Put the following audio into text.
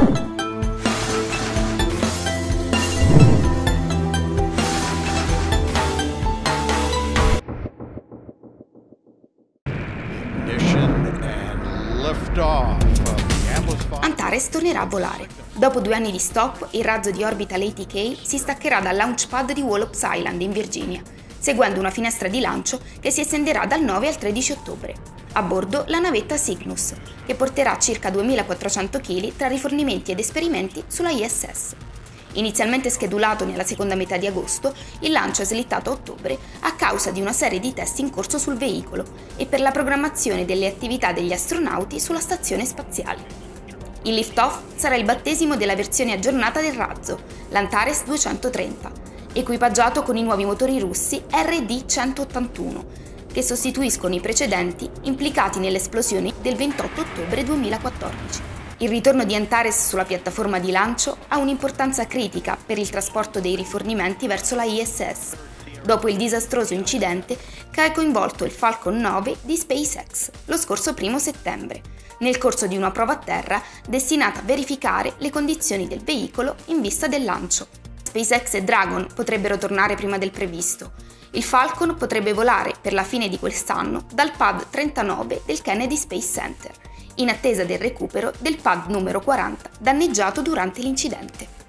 Antares tornerà a volare. Dopo 2 anni di stop, il razzo di Orbital ATK si staccherà dal launchpad di Wallops Island in Virginia, seguendo una finestra di lancio che si estenderà dal 9 al 13 ottobre. A bordo la navetta Cygnus, che porterà circa 2400 kg tra rifornimenti ed esperimenti sulla ISS. Inizialmente schedulato nella seconda metà di agosto, il lancio è slittato a ottobre a causa di una serie di test in corso sul veicolo e per la programmazione delle attività degli astronauti sulla stazione spaziale. Il lift-off sarà il battesimo della versione aggiornata del razzo, l'Antares 230, equipaggiato con i nuovi motori russi RD-181, che sostituiscono i precedenti implicati nell'esplosione del 28 ottobre 2014. Il ritorno di Antares sulla piattaforma di lancio ha un'importanza critica per il trasporto dei rifornimenti verso la ISS, dopo il disastroso incidente che ha coinvolto il Falcon 9 di SpaceX lo scorso 1 settembre, nel corso di una prova a terra destinata a verificare le condizioni del veicolo in vista del lancio. SpaceX e Dragon potrebbero tornare prima del previsto. Il Falcon potrebbe volare per la fine di quest'anno dal pad 39 del Kennedy Space Center, in attesa del recupero del pad numero 40 danneggiato durante l'incidente.